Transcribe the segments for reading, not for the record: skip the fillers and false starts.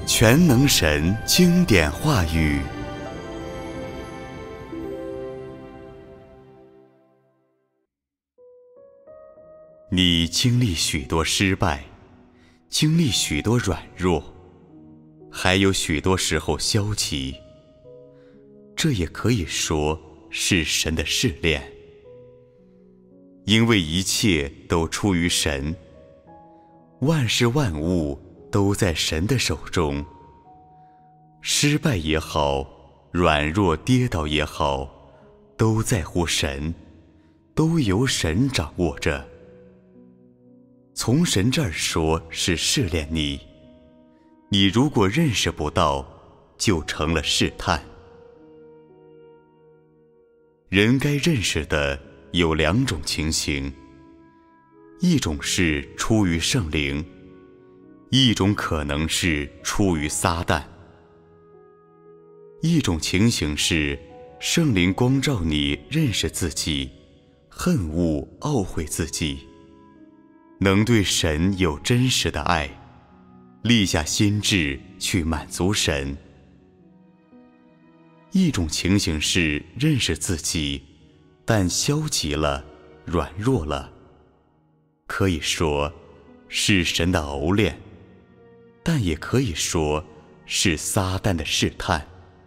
全能神经典话语。你经历许多失败，经历许多软弱，还有许多时候消极，这也可以说是神的试炼。因为一切都出于神，万事万物都在神的手中。失败也好，软弱跌倒也好，都在乎神，都由神掌握着。从神这儿说是试炼你，你如果认识不到，就成了试探。人该认识的有两种情形，一种是出于圣灵，一种可能是出于撒旦。一种情形是圣灵光照你认识自己，恨恶懊悔自己，能对神有真实的爱，立下心志去满足神。一种情形是认识自己，但消极了，软弱了，可以说是神的熬炼，但也可以说是撒旦的试探。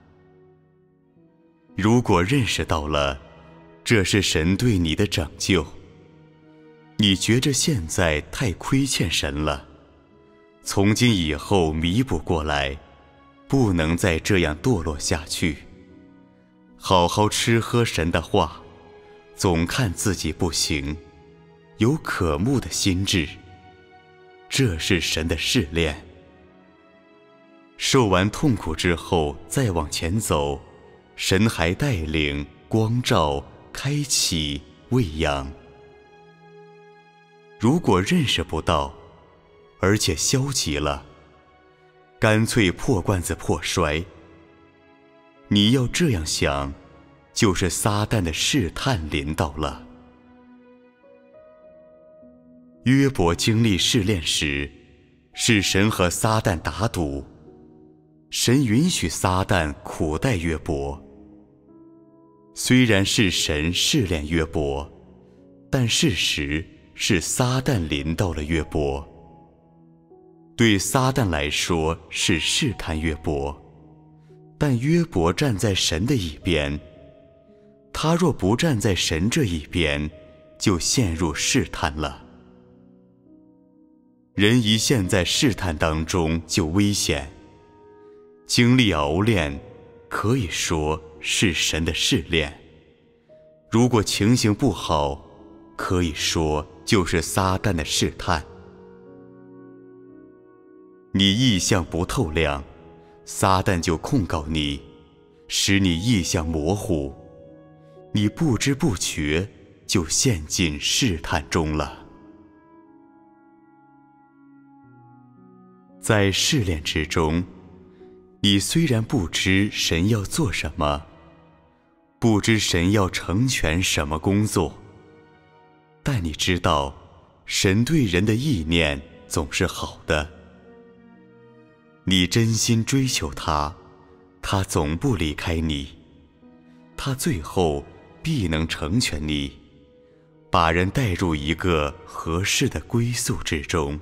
如果认识到了这是神对你的拯救，你觉着现在太亏欠神了，从今以后弥补过来，不能再这样堕落下去，好好吃喝神的话，总看自己不行，有渴慕的心志，这是神的试炼。受完痛苦之后再往前走，神还带领、光照、开启、喂养。如果认识不到，而且消极了，干脆破罐子破摔，你要这样想，就是撒旦的试探临到了。约伯经历试炼时，是神和撒旦打赌，神允许撒旦苦待约伯。虽然是神试炼约伯，但事实是撒旦临到了约伯。对撒旦来说是试探约伯，但约伯站在神的一边，他若不站在神这一边，就陷入试探了。人一陷在试探当中就危险，经历熬炼，可以说是神的试炼。如果情形不好，可以说就是撒旦的试探。你意象不透亮，撒旦就控告你，使你意象模糊，你不知不觉就陷进试探中了。在试炼之中，你虽然不知神要做什么，不知神要成全什么工作，但你知道神对人的意念总是好的。你真心追求他，他总不离开你，他最后必能成全你，把人带入一个合适的归宿之中。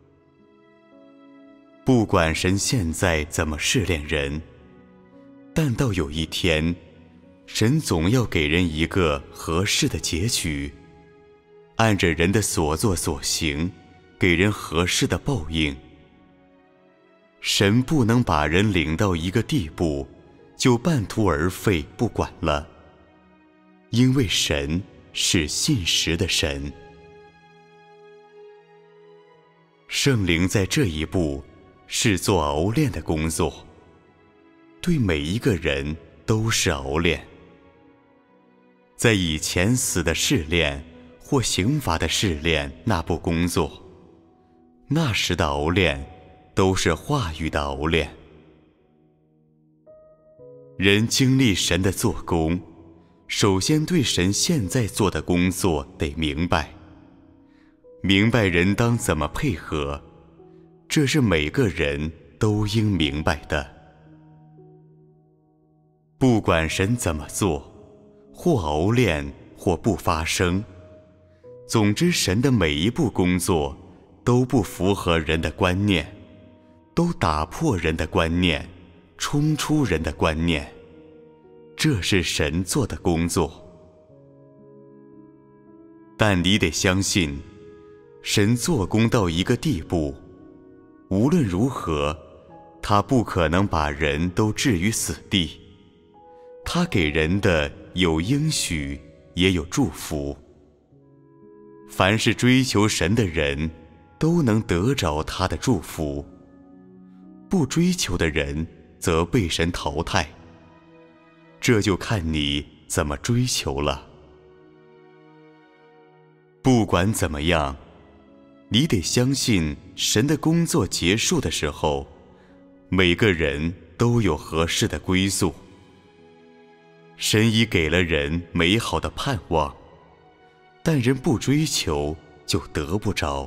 不管神现在怎么试炼人，但到有一天，神总要给人一个合适的结局，按着人的所作所行，给人合适的报应。神不能把人领到一个地步，就半途而废不管了，因为神是信实的神。圣灵在这一步是做熬炼的工作，对每一个人都是熬炼。在以前死的试炼或刑罚的试炼那不工作，那时的熬炼都是话语的熬炼。人经历神的做工，首先对神现在做的工作得明白，明白人当怎么配合，这是每个人都应明白的。不管神怎么做，或熬炼，或不发声，总之神的每一步工作都不符合人的观念，都打破人的观念，冲出人的观念，这是神做的工作。但你得相信，神做工到一个地步，无论如何，他不可能把人都置于死地。他给人的有应许，也有祝福。凡是追求神的人，都能得着他的祝福；不追求的人，则被神淘汰。这就看你怎么追求了。不管怎么样，你得相信神的工作结束的时候，每个人都有合适的归宿。神已给了人美好的盼望，但人不追求就得不着。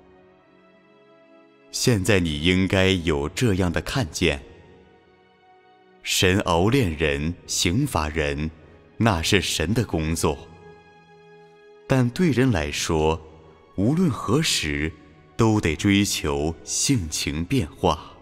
现在你应该有这样的看见：神熬炼人、刑罚人，那是神的工作。但对人来说，无论何时，都得追求性情变化。